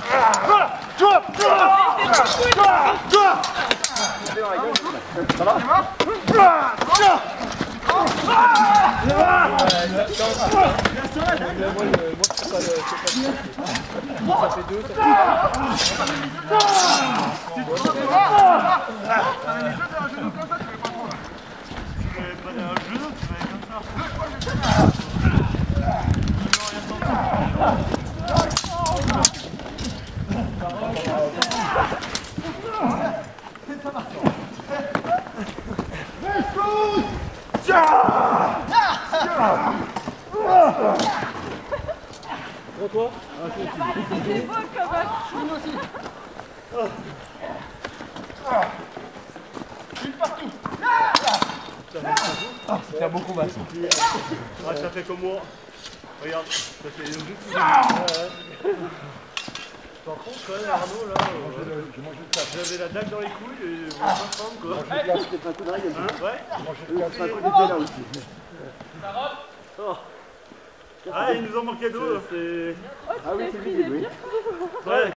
Toi? C'est beau quand même. Une partout. C'est un bon combat ça. Ah, ça fait comme moi. Regarde, ça fait une T'en compte quand même Arnaud là j'avais la dague dans les couilles et on va pas prendre quoi. J'ai bien acheté un coup de règle. Ouais. J'ai acheté un coup d'épée là aussi. Oh. Ah, il nous en manquait d'autres, c'est... Ah oui, c'est visible, oui. Ouais.